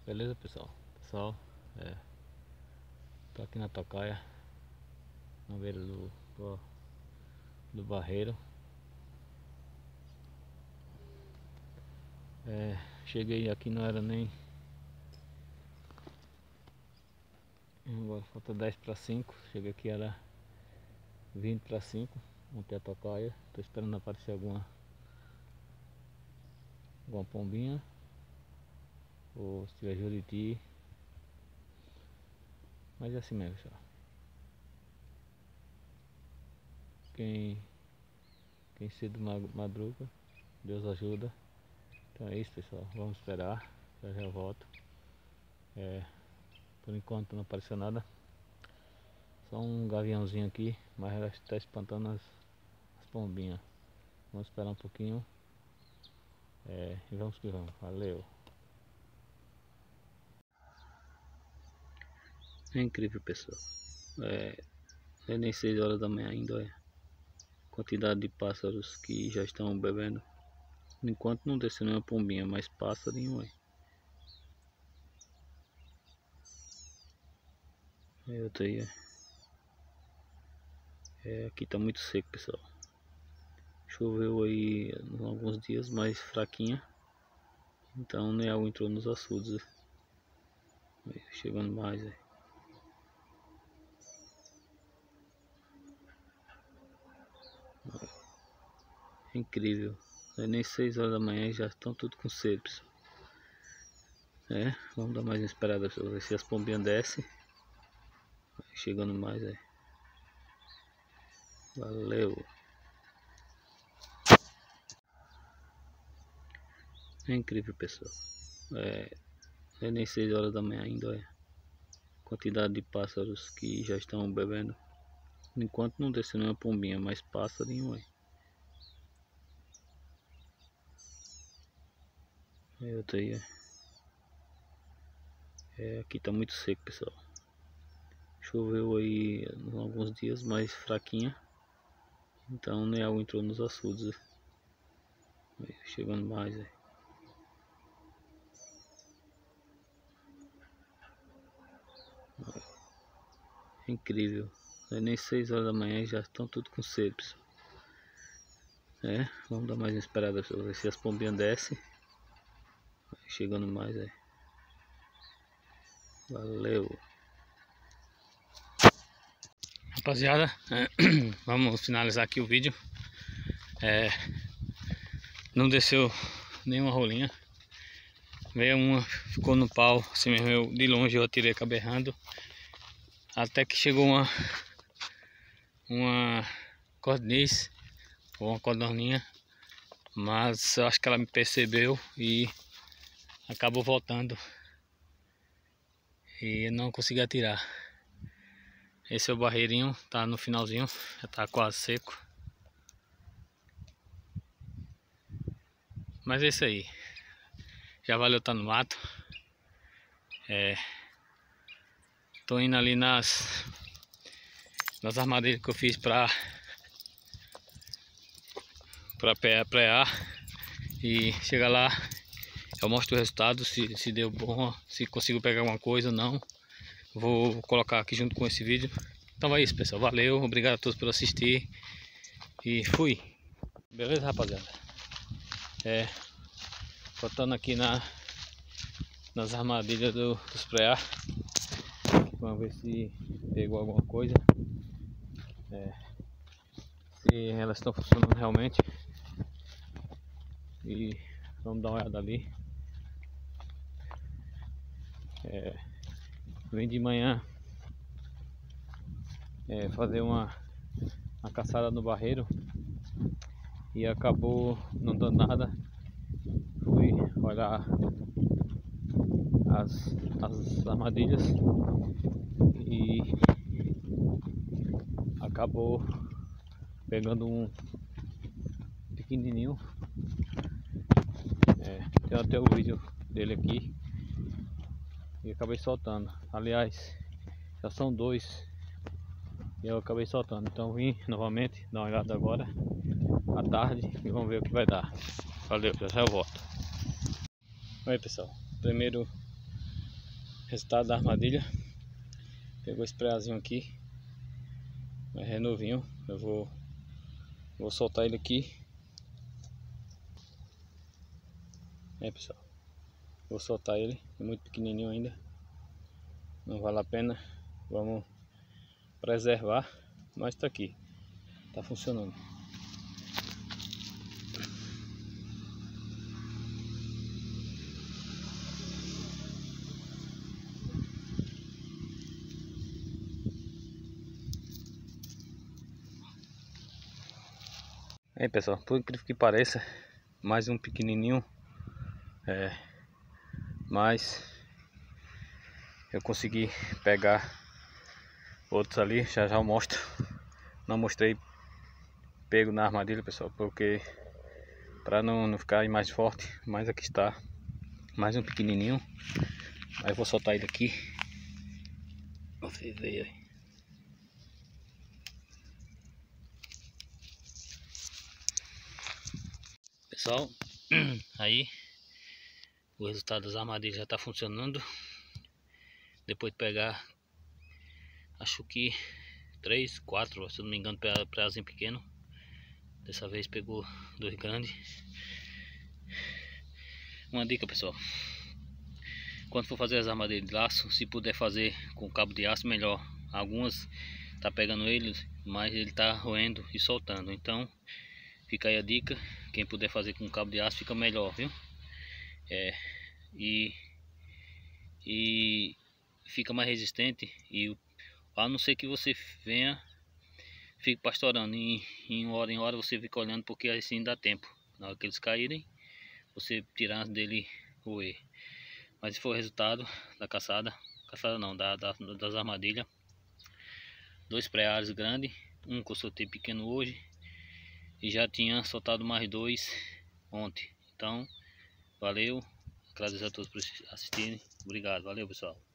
Beleza, pessoal? Tô aqui na tocaia, na beira do barreiro. Cheguei aqui, não era nem... Agora falta 10 para 5. Cheguei aqui, era 20 para 5. Montei a tocaia. Tô esperando aparecer alguma pombinha, ou se tiver juriti. Mas é assim mesmo, pessoal. Quem cedo madruga, Deus ajuda. Então é isso, pessoal. Vamos esperar. Já eu volto. Por enquanto não apareceu nada. Só um gaviãozinho aqui, mas ela está espantando as pombinhas. Vamos esperar um pouquinho. E vamos que vamos. Valeu. É incrível, pessoal. É nem 6 horas da manhã ainda. Olha a quantidade de pássaros que já estão bebendo. Enquanto não desceu nenhuma pombinha, mas passarinho é. Aí outro aí. Aqui tá muito seco, pessoal. Choveu aí alguns dias, mas fraquinha. Então nem água entrou nos açudes. Aí, chegando mais aí. É incrível. Não é nem 6 horas da manhã e já estão tudo com sede, pessoal. Vamos dar mais uma esperada para ver se as pombinhas descem. Chegando mais aí. Valeu. É incrível, pessoal. Não é nem 6 horas da manhã ainda. Olha a quantidade de pássaros que já estão bebendo. Enquanto não desceu nenhuma pombinha, mas passarinho é. Aí outro aí. Aqui tá muito seco, pessoal. Choveu aí alguns dias, mas fraquinha. Então nem água entrou nos açudes. Aí, chegando mais aí. É incrível. Não é nem 6 horas da manhã e já estão tudo com sede, pessoal. Vamos dar mais uma esperada para ver se as pombinhas descem. Chegando mais aí. Valeu. Rapaziada, vamos finalizar aqui o vídeo. Não desceu nenhuma rolinha. Veio uma, ficou no pau, assim mesmo, de longe eu atirei, acabei errando. Até que chegou uma codorniz, ou uma codorninha, mas eu acho que ela me percebeu e acabou voltando. E eu não consegui atirar. Esse é o barreirinho, tá no finalzinho, já tá quase seco. Mas é isso aí. Já valeu estar no mato. Tô indo ali nas armadilhas que eu fiz pra prear. E chegar lá, eu mostro o resultado, se deu bom, se consigo pegar alguma coisa ou não. Vou colocar aqui junto com esse vídeo. Então é isso, pessoal. Valeu, obrigado a todos por assistir. E fui. Beleza, rapaziada? Botando aqui nas armadilhas dos prear. Vamos ver se pegou alguma coisa. Se elas estão funcionando realmente. E vamos dar uma olhada ali. Vim de manhã fazer uma caçada no barreiro e acabou não dando nada. Fui olhar as armadilhas e acabou pegando um pequenininho. Tem até o vídeo dele aqui e acabei soltando. Aliás, já são dois e eu acabei soltando. Então vim novamente dar uma olhada agora à tarde e vamos ver o que vai dar. Valeu, já eu volto. Oi, pessoal, primeiro Resultado da armadilha. Pegou esse preazinho aqui, mas é novinho. Eu vou soltar ele aqui. Pessoal, vou soltar ele, é muito pequenininho ainda, não vale a pena. Vamos preservar, mas tá aqui, tá funcionando. Aí pessoal, por incrível que pareça, mais um pequenininho, mas eu consegui pegar outros ali, já eu mostro. Não mostrei pego na armadilha, pessoal, porque para não ficar a imagem forte, mas aqui está mais um pequenininho. Aí vou soltar ele aqui. Você veio aí. Pessoal, aí o resultado das armadilhas já está funcionando. Depois de pegar, acho que 3, 4, se não me engano, preazinho pequeno. Dessa vez pegou 2 grandes. Uma dica, pessoal: quando for fazer as armadilhas de laço, se puder fazer com cabo de aço, melhor. Algumas tá pegando eles, mas ele tá roendo e soltando. Então fica aí a dica: quem puder fazer com cabo de aço fica melhor, viu? E fica mais resistente, e a não ser que você venha, fique pastorando em hora em hora, você fica olhando, porque assim dá tempo. Na hora que eles caírem, você tirar dele roer. Mas esse foi o resultado da caçada não, das armadilhas. 2 preários grandes, um que eu soltei pequeno hoje, e já tinha soltado mais 2 ontem. Então valeu, agradeço a todos por assistirem. Obrigado, valeu pessoal.